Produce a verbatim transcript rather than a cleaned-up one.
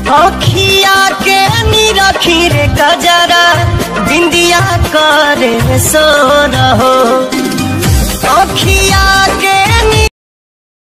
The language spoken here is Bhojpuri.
अखिया के निरखी रे गजरा बिंदिया करे सो रहो।